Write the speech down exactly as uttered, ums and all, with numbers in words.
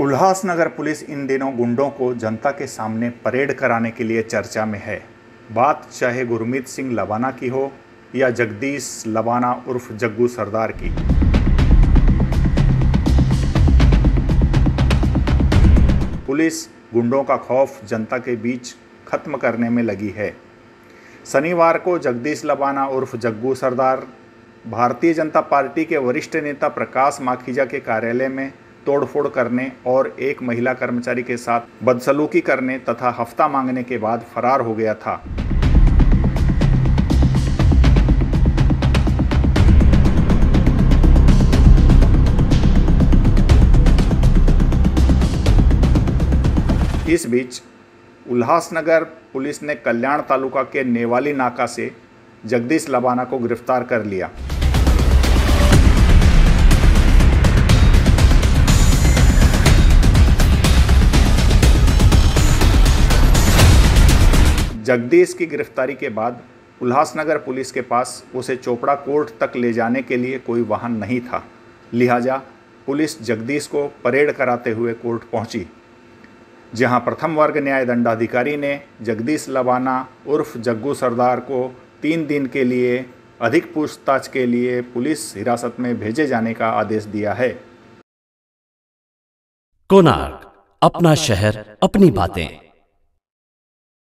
Ulhasnagar police इन दिनों गुंडों को जनता के सामने परेड कराने के लिए चर्चा में है। बात चाहे गुरमीत सिंह लबाना की हो या जगदीश लबाना उर्फ जग्गू सरदार की। पुलिस गुंडों का खौफ जनता के बीच खत्म करने में लगी है। शनिवार को जगदीश लबाना उर्फ जग्गू सरदार भारतीय जनता पार्टी के वरिष्ठ नेता प्रकाश माखीजा के कार्यालय में तोड़फोड़ करने और एक महिला कर्मचारी के साथ बदसलूकी करने तथा हफ्ता मांगने के बाद फरार हो गया था। इस बीच उल्लासनगर पुलिस ने कल्याण तालुका के नेवाली नाका से जगदीश लबाना को गिरफ्तार कर लिया। जगदीश की गिरफ्तारी के बाद उल्लासनगर पुलिस के पास उसे चोपड़ा कोर्ट तक ले जाने के लिए कोई वाहन नहीं था, लिहाजा पुलिस जगदीश को परेड कराते हुए कोर्ट पहुंची, जहां प्रथम वर्ग न्याय दंडाधिकारी ने जगदीश लबाना उर्फ जग्गू सरदार को तीन दिन के लिए अधिक पूछताछ के लिए पुलिस हिरासत में भेजे जाने का आदेश दिया है। कोणार्क, अपना शहर, अपनी बातें।